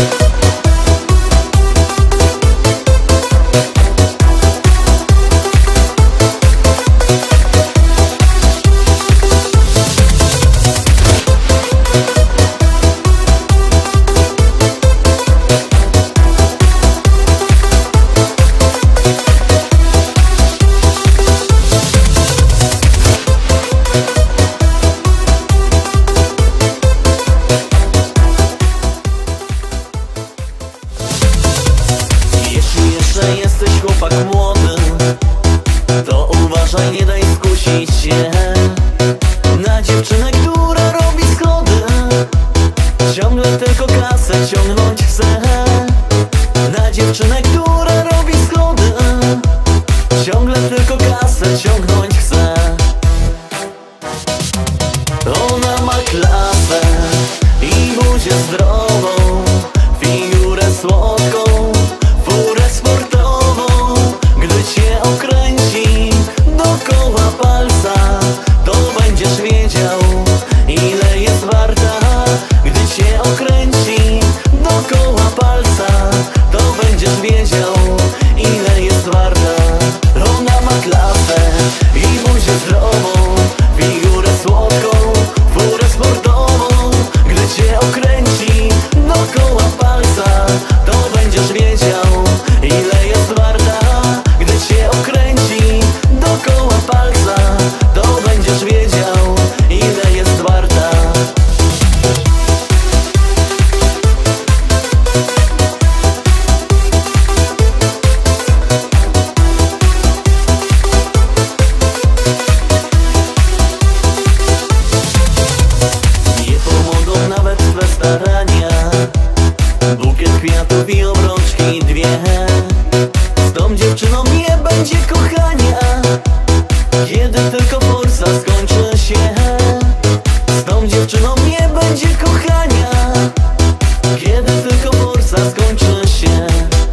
Jesteś chłopak młody, to uważaj, nie daj skusić się na dziewczynę, która robi schody. Ciągle tylko kasę ciągnąć chce. Na dziewczynę, która robi schody. Ciągle tylko kasę ciągnąć chce. Ona ma klasę i buzię zdrową, figurę słodką, furę sportową. Gdy cię okręci dookoła palca, to będziesz wiedział, ile jest warta. Gdy cię okręci dookoła palca, to będziesz wiedział, ile jest warta. Ona ma klasę i buzię zdrową, figurę słodką, furę sportową. Gdy cię okręci dookoła palca, to będziesz wiedział, ile jest warta. Gdy cię okręci dookoła palca, to będziesz wiedział, ile jest warta. Nie pomogą nawet twe starania, bukiet kwiatów i obrączki dwie. Z tą dziewczyną nie będzie kochania, kiedy tylko forsa skończy się. Z tą dziewczyną nie będzie kochania, kiedy tylko forsa skończy się.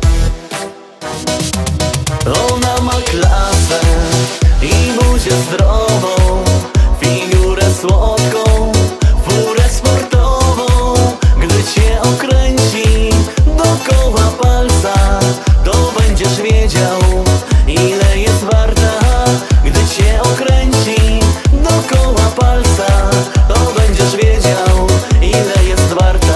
Ona ma klasę i buzię zdrową, figurę słodką, furę sportową. Gdy cię okręci dookoła palca, to będziesz wiedział, ile jest warta. Gdy cię okręci dookoła palca, to będziesz wiedział, ile jest warta.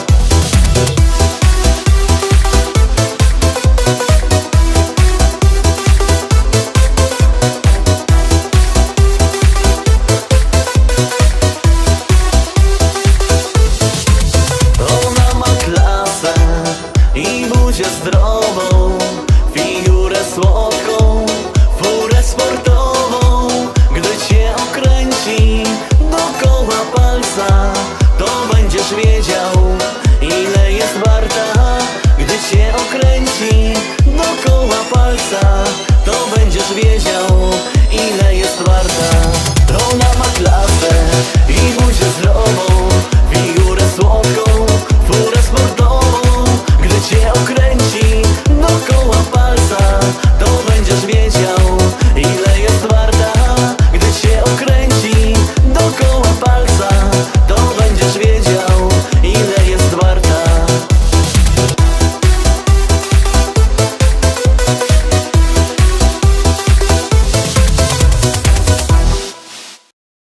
Ona ma klasę i buzię zdrową, figurę słodką, furę sportową. Gdy cię okręci dookoła palca, to będziesz wiedział, ile jest warta. Gdy cię okręci dookoła palca, to będziesz wiedział, ile jest warta. Ona ma klasę i buzię zdrową,